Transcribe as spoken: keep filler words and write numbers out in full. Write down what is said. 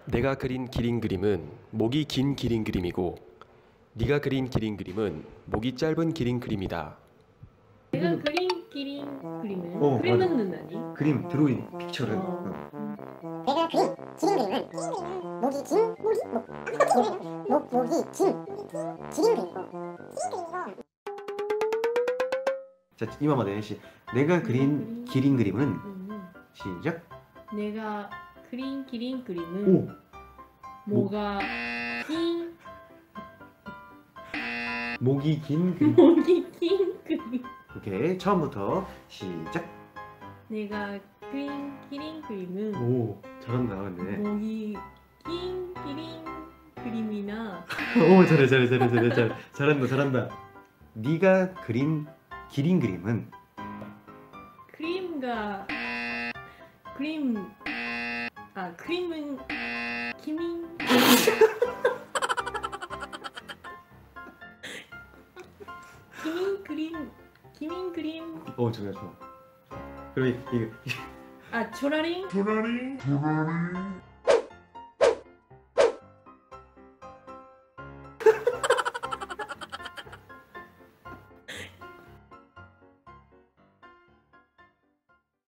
내가 그린 기린 그림은 목이 긴 기린 그림이고 네가 그린 기린 그림은 목이 짧은 기린 그림이다. 내가 그린 기린 그림은 어, 그림은 누나니? 그림 드로잉 픽처를. 어. 어. 내가 그린 기린 그림은 목이 긴 목이 목 목 목이 긴 기린 그림이고 기린 그림이고 자, 이마마 네시. 내가 그린 기린 그림은 음. 시작. 내가 그린 기린 그림은 오. 뭐가 긴 목이 긴 그림. 목이 긴 그림. 오케이. 처음부터 시작. 내가 그린 기린 그림은 오, 잘한다 근데. 목이 긴 기린 그림이나 오, 잘해 잘해 잘해 잘해 잘 잘한다 잘한다. 네가 그린 기린 그림은 그림과 그림 아 그림은 기민 기민 그림 기민 그림 오, 좋아 좋아. 그럼 이- 이거 아 조라링